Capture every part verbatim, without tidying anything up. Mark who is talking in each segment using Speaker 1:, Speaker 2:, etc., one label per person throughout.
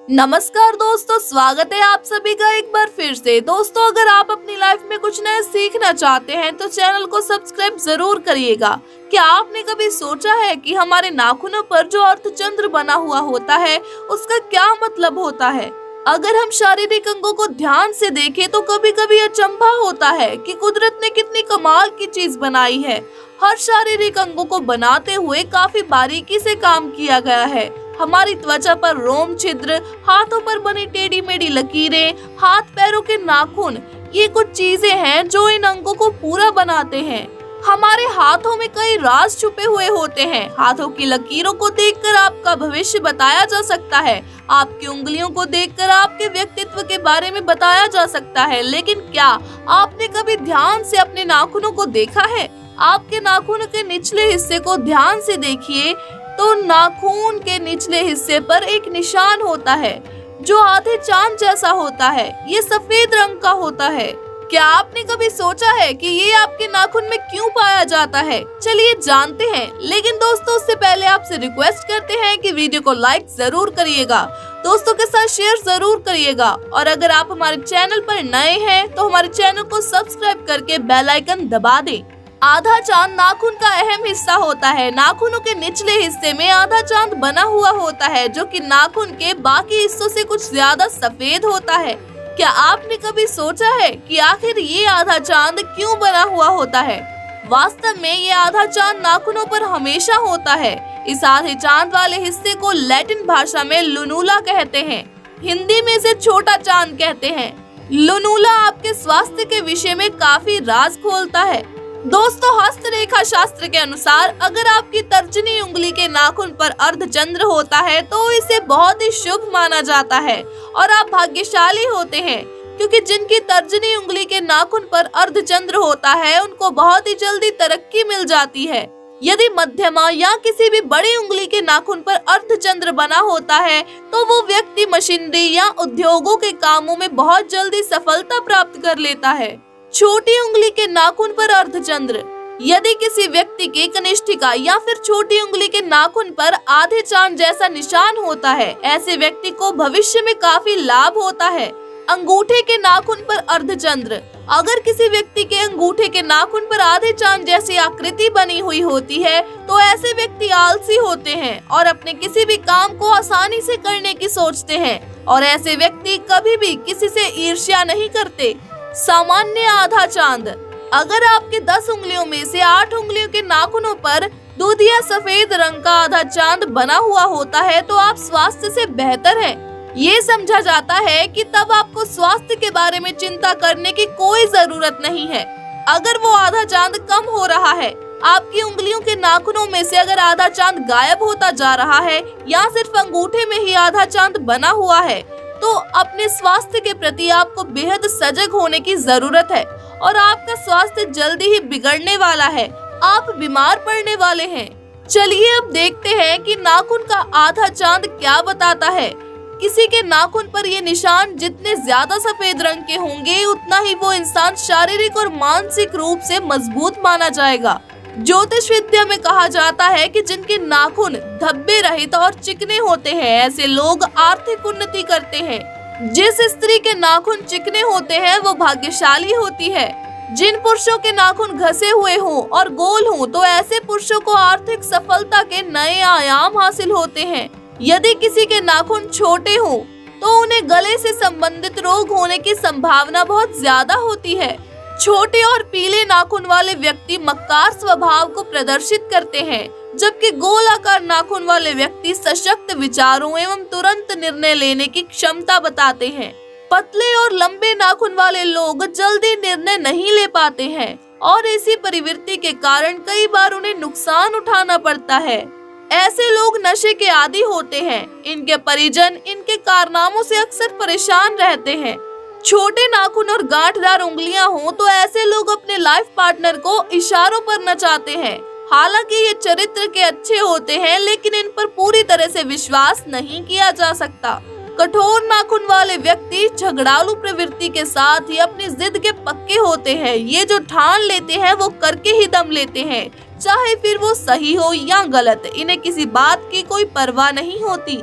Speaker 1: नमस्कार दोस्तों, स्वागत है आप सभी का एक बार फिर से। दोस्तों, अगर आप अपनी लाइफ में कुछ नया सीखना चाहते हैं तो चैनल को सब्सक्राइब जरूर करिएगा। क्या आपने कभी सोचा है कि हमारे नाखूनों पर जो अर्धचंद्र बना हुआ होता है उसका क्या मतलब होता है? अगर हम शारीरिक अंगों को ध्यान से देखें तो कभी कभी अचंभा होता है कि कुदरत ने कितनी कमाल की चीज बनाई है। हर शारीरिक अंगों को बनाते हुए काफी बारीकी से काम किया गया है। हमारी त्वचा पर रोम छिद्र, हाथों पर बनी टेढ़ी मेढ़ी लकीरें, हाथ पैरों के नाखून, ये कुछ चीजें हैं जो इन अंगों को पूरा बनाते हैं। हमारे हाथों में कई राज छुपे हुए होते हैं। हाथों की लकीरों को देखकर आपका भविष्य बताया जा सकता है। आपकी उंगलियों को देखकर आपके व्यक्तित्व के बारे में बताया जा सकता है। लेकिन क्या आपने कभी ध्यान से अपने नाखूनों को देखा है? आपके नाखूनों के निचले हिस्से को ध्यान से देखिए तो नाखून के निचले हिस्से पर एक निशान होता है जो आधे चांद जैसा होता है। ये सफेद रंग का होता है। क्या आपने कभी सोचा है कि ये आपके नाखून में क्यों पाया जाता है? चलिए जानते हैं। लेकिन दोस्तों, उससे पहले आपसे रिक्वेस्ट करते हैं कि वीडियो को लाइक जरूर करिएगा, दोस्तों के साथ शेयर जरूर करिएगा, और अगर आप हमारे चैनल पर नए हैं तो हमारे चैनल को सब्सक्राइब करके बेल आइकन दबा दें। आधा चांद नाखून का अहम हिस्सा होता है। नाखूनों के निचले हिस्से में आधा चांद बना हुआ होता है जो कि नाखून के बाकी हिस्सों से कुछ ज्यादा सफेद होता है। क्या आपने कभी सोचा है कि आखिर ये आधा चांद क्यों बना हुआ होता है? वास्तव में ये आधा चांद नाखूनों पर हमेशा होता है। इस आधे चांद वाले हिस्से को लैटिन भाषा में लुनुला कहते हैं। हिंदी में इसे छोटा चांद कहते हैं। लुनुला आपके स्वास्थ्य के विषय में काफी राज खोलता है। दोस्तों, हस्तरेखा शास्त्र के अनुसार अगर आपकी तर्जनी उंगली के नाखून पर अर्धचंद्र होता है तो इसे बहुत ही शुभ माना जाता है और आप भाग्यशाली होते हैं, क्योंकि जिनकी तर्जनी उंगली के नाखून पर अर्धचंद्र होता है उनको बहुत ही जल्दी तरक्की मिल जाती है। यदि मध्यमा या किसी भी बड़ी उंगली के नाखून पर अर्धचंद्र बना होता है तो वो व्यक्ति मशीनरी या उद्योगों के कामों में बहुत जल्दी सफलता प्राप्त कर लेता है। छोटी उंगली के नाखून पर अर्धचंद्र, यदि किसी व्यक्ति के कनिष्ठिका या फिर छोटी उंगली के नाखून पर आधे चांद जैसा निशान होता है, ऐसे व्यक्ति को भविष्य में काफी लाभ होता है। अंगूठे के नाखून पर अर्धचंद्र, अगर किसी व्यक्ति के अंगूठे के नाखून पर आधे चांद जैसी आकृति बनी हुई होती है तो ऐसे व्यक्ति आलसी होते हैं और अपने किसी भी काम को आसानी से करने की सोचते हैं, और ऐसे व्यक्ति कभी भी किसी से ईर्ष्या नहीं करते। सामान्य आधा चांद, अगर आपके दस उंगलियों में से आठ उंगलियों के नाखूनों पर दूधिया सफेद रंग का आधा चांद बना हुआ होता है तो आप स्वास्थ्य से बेहतर हैं। ये समझा जाता है कि तब आपको स्वास्थ्य के बारे में चिंता करने की कोई जरूरत नहीं है। अगर वो आधा चांद कम हो रहा है, आपकी उंगलियों के नाखूनों में से अगर आधा चांद गायब होता जा रहा है या सिर्फ अंगूठे में ही आधा चांद बना हुआ है, तो अपने स्वास्थ्य के प्रति आपको बेहद सजग होने की जरूरत है और आपका स्वास्थ्य जल्दी ही बिगड़ने वाला है। आप बीमार पड़ने वाले हैं। चलिए अब देखते हैं कि नाखून का आधा चांद क्या बताता है। किसी के नाखून पर ये निशान जितने ज्यादा सफेद रंग के होंगे उतना ही वो इंसान शारीरिक और मानसिक रूप से मजबूत माना जाएगा। ज्योतिष विद्या में कहा जाता है कि जिनके नाखून धब्बे रहित और चिकने होते हैं ऐसे लोग आर्थिक उन्नति करते हैं। जिस स्त्री के नाखून चिकने होते हैं वो भाग्यशाली होती है। जिन पुरुषों के नाखून घसे हुए हों और गोल हों तो ऐसे पुरुषों को आर्थिक सफलता के नए आयाम हासिल होते हैं। यदि किसी के नाखून छोटे हों तो उन्हें गले से संबंधित रोग होने की संभावना बहुत ज्यादा होती है। छोटे और पीले नाखून वाले व्यक्ति मक्कार स्वभाव को प्रदर्शित करते हैं, जबकि गोलाकार नाखून वाले व्यक्ति सशक्त विचारों एवं तुरंत निर्णय लेने की क्षमता बताते हैं। पतले और लंबे नाखून वाले लोग जल्दी निर्णय नहीं ले पाते हैं और इसी प्रवृत्ति के कारण कई बार उन्हें नुकसान उठाना पड़ता है। ऐसे लोग नशे के आदी होते हैं। इनके परिजन इनके कारनामों से अक्सर परेशान रहते हैं। छोटे नाखून और गांठदार उंगलियां हों तो ऐसे लोग अपने लाइफ पार्टनर को इशारों पर नचाते हैं। हालांकि ये चरित्र के अच्छे होते हैं लेकिन इन पर पूरी तरह से विश्वास नहीं किया जा सकता। कठोर नाखून वाले व्यक्ति झगड़ालू प्रवृत्ति के साथ ही अपनी जिद के पक्के होते हैं। ये जो ठान लेते हैं वो करके ही दम लेते हैं, चाहे फिर वो सही हो या गलत। इन्हें किसी बात की कोई परवाह नहीं होती।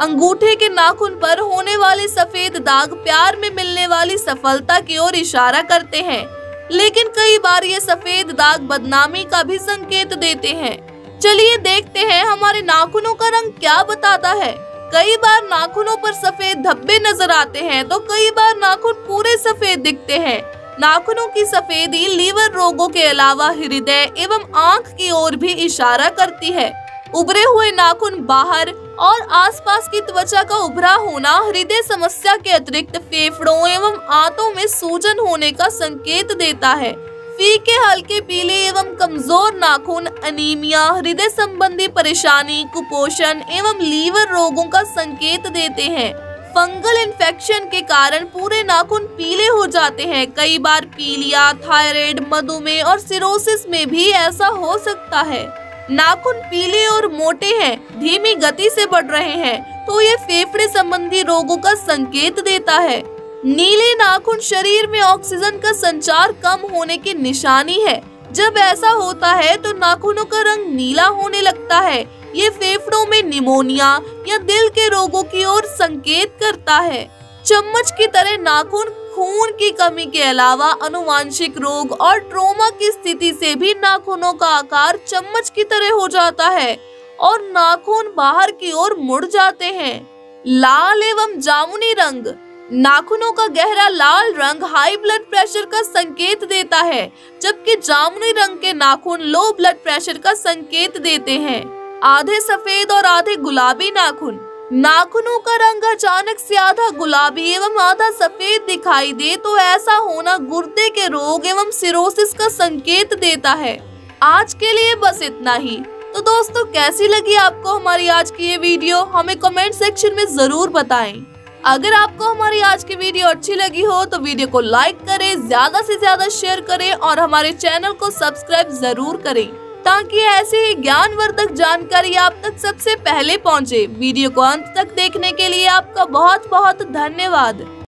Speaker 1: अंगूठे के नाखून पर होने वाले सफेद दाग प्यार में मिलने वाली सफलता की ओर इशारा करते हैं, लेकिन कई बार ये सफेद दाग बदनामी का भी संकेत देते हैं। चलिए देखते हैं हमारे नाखूनों का रंग क्या बताता है। कई बार नाखूनों पर सफेद धब्बे नजर आते हैं तो कई बार नाखून पूरे सफेद दिखते हैं। नाखूनों की सफेदी लीवर रोगों के अलावा हृदय एवं आंख की ओर भी इशारा करती है। उभरे हुए नाखून बाहर और आसपास की त्वचा का उभरा होना हृदय समस्या के अतिरिक्त फेफड़ों एवं आंतों में सूजन होने का संकेत देता है। फीके हल्के पीले एवं कमजोर नाखून अनीमिया, हृदय संबंधी परेशानी, कुपोषण एवं लीवर रोगों का संकेत देते हैं। फंगल इन्फेक्शन के कारण पूरे नाखून पीले हो जाते हैं। कई बार पीलिया, थायराइड, मधुमेह और सिरोसिस में भी ऐसा हो सकता है। नाखून पीले और मोटे हैं, धीमी गति से बढ़ रहे हैं तो ये फेफड़े संबंधी रोगों का संकेत देता है। नीले नाखून शरीर में ऑक्सीजन का संचार कम होने की निशानी है। जब ऐसा होता है तो नाखूनों का रंग नीला होने लगता है। ये फेफड़ों में निमोनिया या दिल के रोगों की ओर संकेत करता है। चम्मच की तरह नाखून खून की कमी के अलावा अनुवांशिक रोग और ट्रोमा की स्थिति से भी नाखूनों का आकार चम्मच की तरह हो जाता है और नाखून बाहर की ओर मुड़ जाते हैं। लाल एवं जामुनी रंग। नाखूनों का गहरा लाल रंग हाई ब्लड प्रेशर का संकेत देता है, जबकि जामुनी रंग के नाखून लो ब्लड प्रेशर का संकेत देते हैं। आधे सफेद और आधे गुलाबी नाखून। नाखूनों का रंग अचानक से आधा गुलाबी एवं आधा सफेद दिखाई दे तो ऐसा होना गुर्दे के रोग एवं सिरोसिस का संकेत देता है। आज के लिए बस इतना ही। तो दोस्तों, कैसी लगी आपको हमारी आज की ये वीडियो, हमें कमेंट सेक्शन में जरूर बताएं। अगर आपको हमारी आज की वीडियो अच्छी लगी हो तो वीडियो को लाइक करें, ज्यादा से ज्यादा शेयर करें और हमारे चैनल को सब्सक्राइब जरूर करें ताकि ऐसे ही ज्ञानवर्धक जानकारी आप तक सबसे पहले पहुंचे। वीडियो को अंत तक देखने के लिए आपका बहुत बहुत धन्यवाद।